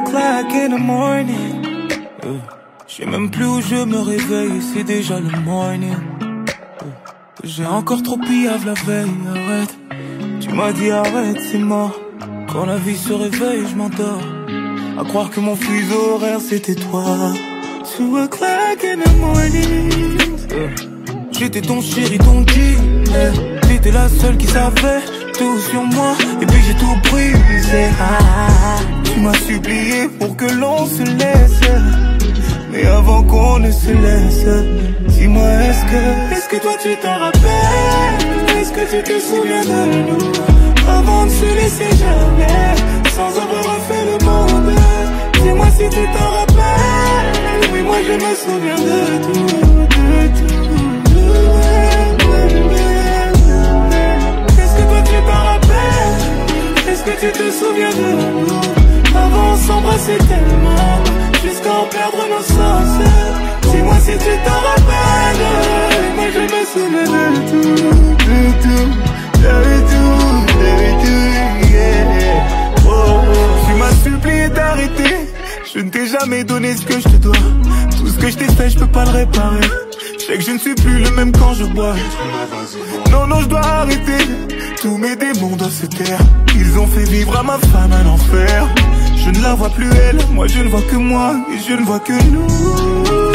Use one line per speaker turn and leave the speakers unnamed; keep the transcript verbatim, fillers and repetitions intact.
o'clock in the morning. Yeah. Je sais même plus où je me réveille, c'est déjà le morning. Yeah. J'ai encore trop piave la veille, arrête. Tu m'as dit arrête, c'est mort. Quand la vie se réveille, je m'endors. À croire que mon fuseau horaire c'était toi. Two o'clock in the morning. Yeah. J'étais ton chéri, ton dealer. T'étais la seule qui savait tout sur moi. Et puis j'ai tout brisé. Ah, ah, ah. Tu m'as supplié pour que l'on se laisse. Mais avant qu'on ne se laisse, dis-moi est-ce que Est-ce que toi tu t'en rappelles? Est-ce que tu te souviens de nous? Avant de se laisser jamais, sans avoir refait le monde. Dis-moi si tu t'en rappelles. Oui, moi je me souviens de tout, de tout. Est-ce que toi tu t'en rappelles? Est-ce que tu te souviens de nous? Avant on s'embrassait tellement, jusqu'à en perdre nos sens. Dis-moi si tu t'en rappelles. Moi je me souviens de tout, de tout, de tout, de tout, yeah. Oh, oh. Tu m'as supplié d'arrêter. Je ne t'ai jamais donné ce que je te dois. Tout ce que je t'ai fait, je peux pas le réparer. Je sais que je ne suis plus le même quand je bois. Non, non, je dois arrêter. Tous mes démons doivent se taire. Ils ont fait vivre à ma femme un enfer. Je ne la vois plus elle, moi je ne vois que moi. Et je ne vois que nous.